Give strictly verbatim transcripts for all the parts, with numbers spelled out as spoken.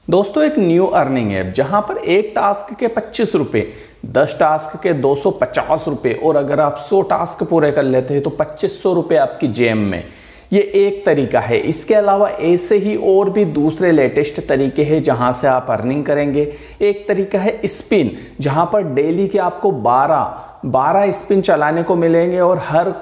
दोस्तों एक new earning app जहां पर एक टास्क के पच्चीस रुपए, दस टास्क के दो सौ पचास रुपए और अगर आप सौ टास्क पूरे कर लेते हैं तो पच्चीस सौ रुपए आपकी जेब में। ये एक तरीका है। इसके अलावा ऐसे ही और भी दूसरे लेटेस्ट तरीके हैं जहां से आप अर्निंग करेंगे। एक तरीका है स्पिन, जहां पर डेली के आपको बारह बारह स्पिन चलाने को मिलेंगे और हर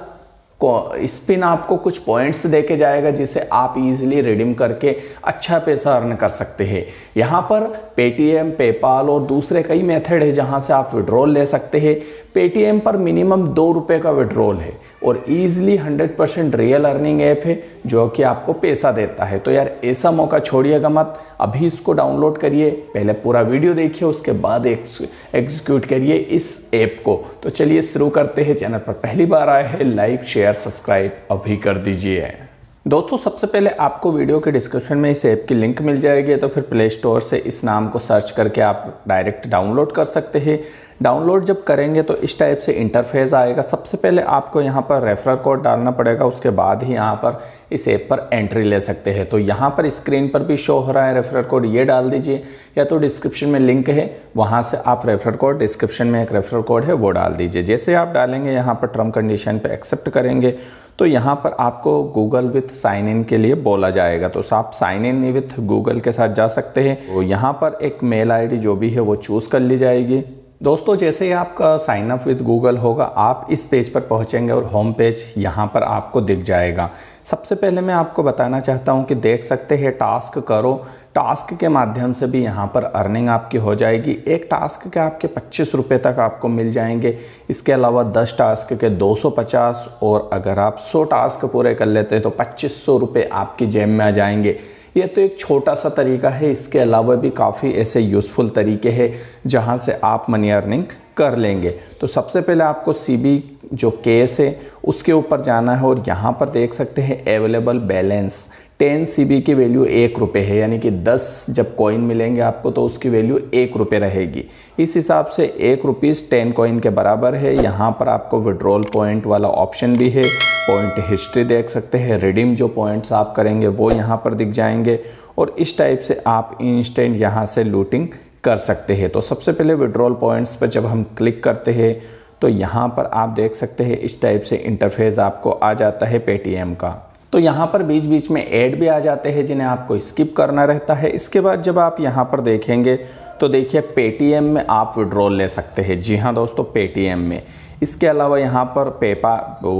स्पिन आपको कुछ पॉइंट्स देके जाएगा जिसे आप इजीली रिडीम करके अच्छा पैसा अर्न कर सकते हैं। यहाँ पर पेटीएम, पेपाल और दूसरे कई मेथड है जहाँ से आप विड्रॉल ले सकते हैं। पेटीएम पर मिनिमम दो रुपये का विड्रॉल है और easily hundred percent real earning app है जो कि आपको पैसा देता है। तो यार ऐसा मौका छोड़िएगा मत, अभी इसको डाउनलोड करिए, पहले पूरा वीडियो देखिए उसके बाद एग्जीक्यूट करिए इस ऐप को। तो चलिए शुरू करते हैं। चैनल पर पहली बार आए हैं, लाइक शेयर सब्सक्राइब अभी कर दीजिए। दोस्तों सबसे पहले आपको वीडियो के डिस्क्रिप्शन में इस ऐप की लिंक मिल जाएगी, तो फिर प्ले स्टोर से इस नाम को सर्च करके आप डायरेक्ट डाउनलोड कर सकते हैं। डाउनलोड जब करेंगे तो इस टाइप से इंटरफेस आएगा। सबसे पहले आपको यहाँ पर रेफरल कोड डालना पड़ेगा, उसके बाद ही यहाँ पर इस ऐप पर एंट्री ले सकते हैं। तो यहाँ पर स्क्रीन पर भी शो हो रहा है रेफरल कोड, ये डाल दीजिए, या तो डिस्क्रिप्शन में लिंक है वहाँ से आप रेफरल कोड, डिस्क्रिप्शन में एक रेफरल कोड है वो डाल दीजिए। जैसे आप डालेंगे यहाँ पर टर्म कंडीशन पे एक्सेप्ट करेंगे तो यहाँ पर आपको गूगल विथ साइन इन के लिए बोला जाएगा। तो आप साइन इन विथ गूगल के साथ जा सकते हैं। तो यहाँ पर एक मेल आईडी जो भी है वो चूज़ कर ली जाएगी। दोस्तों जैसे ही आपका साइन अप विद गूगल होगा आप इस पेज पर पहुंचेंगे और होम पेज यहाँ पर आपको दिख जाएगा। सबसे पहले मैं आपको बताना चाहता हूँ कि देख सकते हैं टास्क करो, टास्क के माध्यम से भी यहाँ पर अर्निंग आपकी हो जाएगी। एक टास्क के आपके पच्चीस रुपये तक आपको मिल जाएंगे। इसके अलावा दस टास्क के दो सौ पचास और अगर आप सौ टास्क पूरे कर लेते हैं तो पच्चीस सौ रुपये आपकी जेब में आ जाएंगे। ये तो एक छोटा सा तरीका है, इसके अलावा भी काफ़ी ऐसे यूज़फुल तरीके हैं जहां से आप मनी अर्निंग कर लेंगे। तो सबसे पहले आपको सीबी जो केस है उसके ऊपर जाना है और यहाँ पर देख सकते हैं अवेलेबल बैलेंस टेन सीबी की वैल्यू एक रुपये है, यानी कि दस जब कॉइन मिलेंगे आपको तो उसकी वैल्यू एक रुपये रहेगी। इस हिसाब से एक रुपीज़ टेन कॉइन के बराबर है। यहाँ पर आपको विड्रॉल पॉइंट वाला ऑप्शन भी है, पॉइंट हिस्ट्री देख सकते हैं, रिडीम जो पॉइंट्स आप करेंगे वो यहाँ पर दिख जाएंगे और इस टाइप से आप इंस्टेंट यहाँ से लूटिंग कर सकते हैं। तो सबसे पहले विड्रॉल पॉइंट्स पर जब हम क्लिक करते हैं तो यहाँ पर आप देख सकते हैं इस टाइप से इंटरफेस आपको आ जाता है पेटीएम का। तो यहाँ पर बीच बीच में ऐड भी आ जाते हैं जिन्हें आपको स्किप करना रहता है। इसके बाद जब आप यहाँ पर देखेंगे तो देखिए पेटीएम में आप विड्रॉल ले सकते हैं। जी हाँ दोस्तों, पेटीएम में। इसके अलावा यहाँ पर पेपा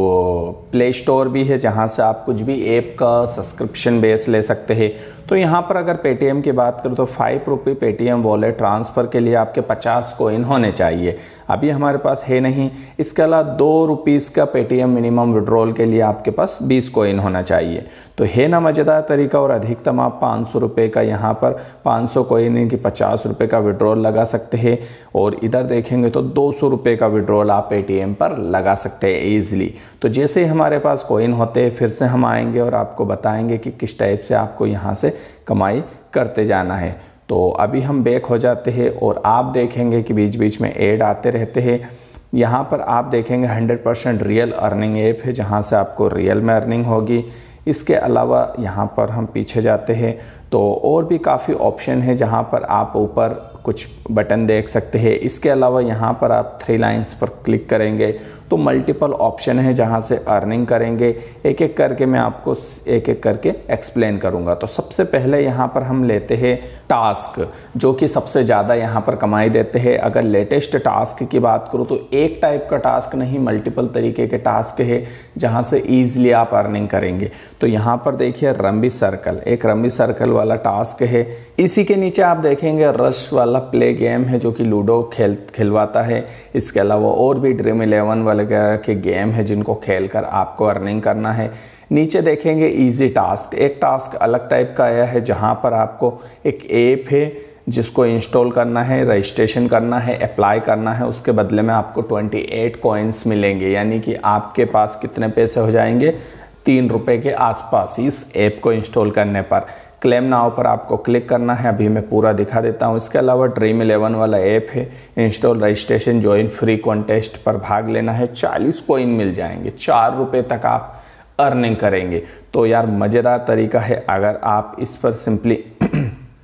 वो प्ले स्टोर भी है जहाँ से आप कुछ भी ऐप का सब्सक्रिप्शन बेस ले सकते हैं। तो यहाँ पर अगर पेटीएम की बात करूँ तो फाइव रुपये पेटीएम वॉलेट ट्रांसफ़र के लिए आपके पचास कॉइन होने चाहिए, अभी हमारे पास है नहीं। इसके अलावा दो रुपीज़ का पेटीएम मिनिमम विड्रॉल के लिए आपके पास बीस कॉइन होना चाहिए। तो है ना मज़ेदार तरीका। और अधिकतम आप पाँच सौ रुपये का यहाँ पर पाँच सौ कॉइन की पचास रुपये का विड्रॉल लगा सकते हैं और इधर देखेंगे तो दो सौ रुपये का विड्रॉल आप पेटीएम पर लगा सकते हैं ईजिली। तो जैसे ही हमारे पास कॉइन होते हैं फिर से हम आएंगे और आपको बताएंगे कि किस टाइप से आपको यहाँ से कमाई करते जाना है। तो अभी हम बैक हो जाते हैं और आप देखेंगे कि बीच बीच में ऐड आते रहते हैं। यहाँ पर आप देखेंगे hundred percent real earning app है जहाँ से आपको रियल में अर्निंग होगी। इसके अलावा यहाँ पर हम पीछे जाते हैं तो और भी काफ़ी ऑप्शन है जहाँ पर आप ऊपर कुछ बटन देख सकते हैं। इसके अलावा यहाँ पर आप थ्री लाइंस पर क्लिक करेंगे तो मल्टीपल ऑप्शन है जहाँ से अर्निंग करेंगे। एक एक करके मैं आपको एक एक करके एक्सप्लेन करूँगा। तो सबसे पहले यहाँ पर हम लेते हैं टास्क, जो कि सबसे ज़्यादा यहाँ पर कमाई देते हैं। अगर लेटेस्ट टास्क की बात करूँ तो एक टाइप का टास्क नहीं, मल्टीपल तरीके के टास्क है जहाँ से ईजिली आप अर्निंग करेंगे। तो यहाँ पर देखिए रम्बी सर्कल, एक रम्बी सर्कल वाला टास्क है। इसी के नीचे आप देखेंगे रश वाला प्ले गेम है जो कि लूडो खेल खिलवाता है। इसके अलावा और भी ड्रीम इलेवन वगैरह के गेम है जिनको खेलकर आपको अर्निंग करना है। नीचे देखेंगे इजी टास्क, एक टास्क अलग टाइप का आया है जहां पर आपको एक ऐप है जिसको इंस्टॉल करना है, रजिस्ट्रेशन करना है, अप्लाई करना है, उसके बदले में आपको अट्ठाईस कॉइन्स मिलेंगे, यानी कि आपके पास कितने पैसे हो जाएंगे, तीन रुपए के आसपास इस ऐप को इंस्टॉल करने पर। क्लेम नाउ पर आपको क्लिक करना है, अभी मैं पूरा दिखा देता हूँ। इसके अलावा ड्रीम इलेवन वाला ऐप है, install registration join free contest पर भाग लेना है, चालीस कॉइन मिल जाएंगे, चार रुपये तक आप अर्निंग करेंगे। तो यार मज़ेदार तरीका है। अगर आप इस पर सिंपली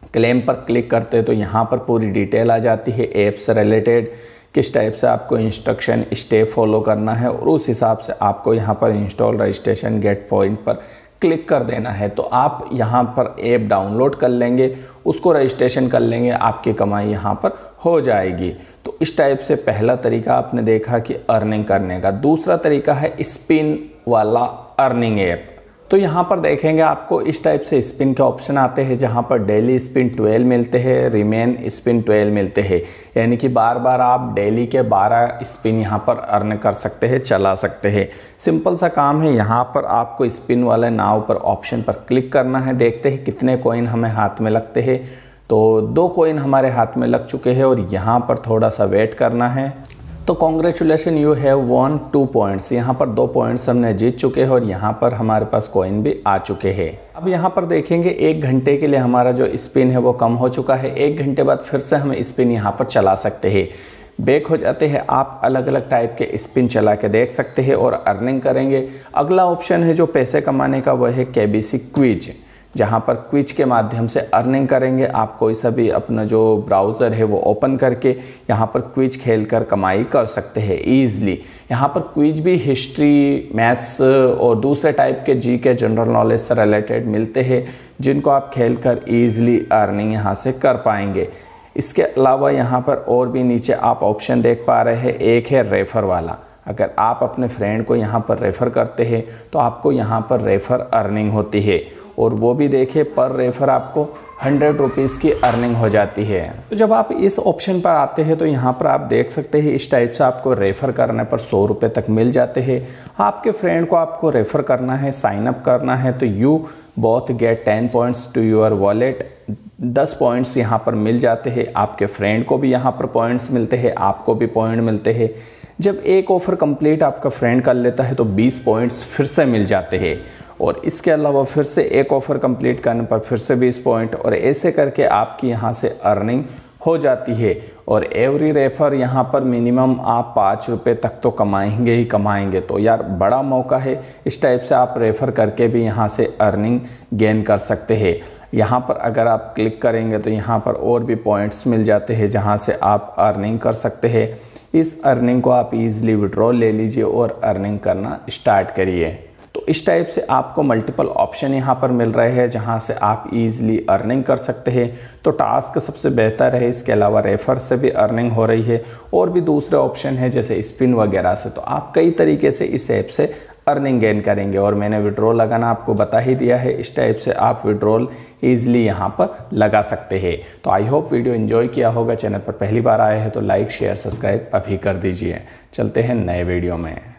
क्लेम पर क्लिक करते हैं तो यहाँ पर पूरी डिटेल आ जाती है ऐप से रिलेटेड, किस टाइप से आपको इंस्ट्रक्शन स्टेप फॉलो करना है और उस हिसाब से आपको यहाँ पर इंस्टॉल रजिस्ट्रेशन गेट पॉइंट पर क्लिक कर देना है। तो आप यहाँ पर ऐप डाउनलोड कर लेंगे, उसको रजिस्ट्रेशन कर लेंगे, आपकी कमाई यहाँ पर हो जाएगी। तो इस टाइप से पहला तरीका आपने देखा कि अर्निंग करने का। दूसरा तरीका है स्पिन वाला अर्निंग ऐप। तो यहाँ पर देखेंगे आपको इस टाइप से स्पिन के ऑप्शन आते हैं, जहाँ पर डेली स्पिन ट्वेल्व मिलते हैं, रिमेन स्पिन ट्वेल्व मिलते हैं, यानी कि बार बार आप डेली के बारह स्पिन यहाँ पर अर्न कर सकते हैं, चला सकते हैं। सिंपल सा काम है, यहाँ पर आपको स्पिन वाले नाव पर ऑप्शन पर क्लिक करना है। देखते हैं कितने कॉइन हमें हाथ में लगते हैं। तो दो कॉइन हमारे हाथ में लग चुके हैं और यहाँ पर थोड़ा सा वेट करना है। तो congratulation you have won two points, यहाँ पर दो पॉइंट्स हमने जीत चुके हैं और यहाँ पर हमारे पास कॉइन भी आ चुके हैं। अब यहाँ पर देखेंगे एक घंटे के लिए हमारा जो स्पिन है वो कम हो चुका है। एक घंटे बाद फिर से हम स्पिन यहाँ पर चला सकते हैं। बैक हो जाते हैं, आप अलग अलग टाइप के स्पिन चला के देख सकते हैं और अर्निंग करेंगे। अगला ऑप्शन है जो पैसे कमाने का, वह है केबीसी क्विज, जहाँ पर क्विज के माध्यम से अर्निंग करेंगे। आप कोई सा भी अपना जो ब्राउज़र है वो ओपन करके यहाँ पर क्विज खेलकर कमाई कर सकते हैं ईज़िली। यहाँ पर क्विज भी हिस्ट्री, मैथ्स और दूसरे टाइप के जी के जनरल नॉलेज से रिलेटेड मिलते हैं, जिनको आप खेलकर ईज़िली अर्निंग यहाँ से कर पाएंगे। इसके अलावा यहाँ पर और भी नीचे आप ऑप्शन देख पा रहे हैं, एक है रेफ़र वाला। अगर आप अपने फ्रेंड को यहाँ पर रेफ़र करते हैं तो आपको यहाँ पर रेफ़र अर्निंग होती है, और वो भी देखिए पर रेफर आपको हंड्रेड रुपीज़ की अर्निंग हो जाती है। तो जब आप इस ऑप्शन पर आते हैं तो यहाँ पर आप देख सकते हैं इस टाइप से आपको रेफ़र करने पर सौ रुपये तक मिल जाते हैं। आपके फ्रेंड को आपको रेफ़र करना है, साइन अप करना है, तो you both get ten points to your wallet. दस पॉइंट्स यहाँ पर मिल जाते हैं, आपके फ्रेंड को भी यहाँ पर पॉइंट्स मिलते हैं, आपको भी पॉइंट मिलते हैं। जब एक ऑफ़र कंप्लीट आपका फ्रेंड कर लेता है तो बीस पॉइंट्स फिर से मिल जाते हैं, और इसके अलावा फिर से एक ऑफ़र कंप्लीट करने पर फिर से बीस पॉइंट, और ऐसे करके आपकी यहाँ से अर्निंग हो जाती है। और एवरी रेफर यहाँ पर मिनिमम आप पाँच रुपये तक तो कमाएंगे ही कमाएंगे। तो यार बड़ा मौका है, इस टाइप से आप रेफ़र करके भी यहाँ से अर्निंग गेन कर सकते हैं। यहाँ पर अगर आप क्लिक करेंगे तो यहाँ पर और भी पॉइंट्स मिल जाते हैं, जहाँ से आप अर्निंग कर सकते हैं। इस अर्निंग को आप ईज़िली विड्रॉ ले लीजिए और अर्निंग करना स्टार्ट करिए। तो इस टाइप से आपको मल्टीपल ऑप्शन यहाँ पर मिल रहे हैं, जहाँ से आप इजीली अर्निंग कर सकते हैं। तो टास्क सबसे बेहतर है, इसके अलावा रेफर से भी अर्निंग हो रही है, और भी दूसरे ऑप्शन है जैसे स्पिन वगैरह से। तो आप कई तरीके से इस ऐप से अर्निंग गेन करेंगे, और मैंने विड्रॉल लगाना आपको बता ही दिया है। इस टाइप से आप विड्रॉल ईजिली यहाँ पर लगा सकते हैं। तो आई होप वीडियो एंजॉय किया होगा। चैनल पर पहली बार आए हैं तो लाइक शेयर सब्सक्राइब अभी कर दीजिए। चलते हैं नए वीडियो में।